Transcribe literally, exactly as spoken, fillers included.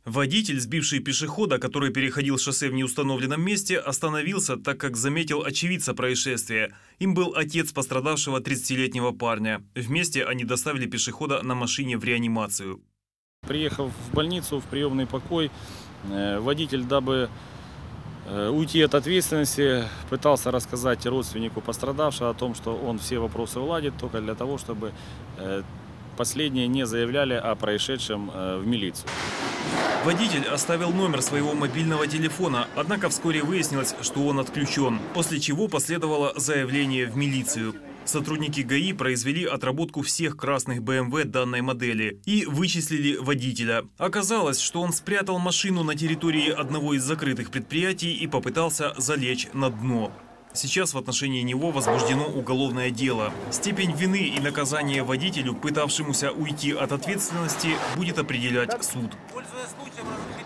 Водитель, сбивший пешехода, который переходил шоссе в неустановленном месте, остановился, так как заметил очевидца происшествия. Им был отец пострадавшего тридцатилетнего парня. Вместе они доставили пешехода на машине в реанимацию. Приехав в больницу, в приемный покой, водитель, дабы уйти от ответственности, пытался рассказать родственнику пострадавшего о том, что он все вопросы уладит, только для того, чтобы последние не заявляли о происшедшем в милицию. Водитель оставил номер своего мобильного телефона, однако вскоре выяснилось, что он отключен, после чего последовало заявление в милицию. Сотрудники ГАИ произвели отработку всех красных бэ эм вэ данной модели и вычислили водителя. Оказалось, что он спрятал машину на территории одного из закрытых предприятий и попытался залечь на дно. Сейчас в отношении него возбуждено уголовное дело. Степень вины и наказания водителю, пытавшемуся уйти от ответственности, будет определять суд.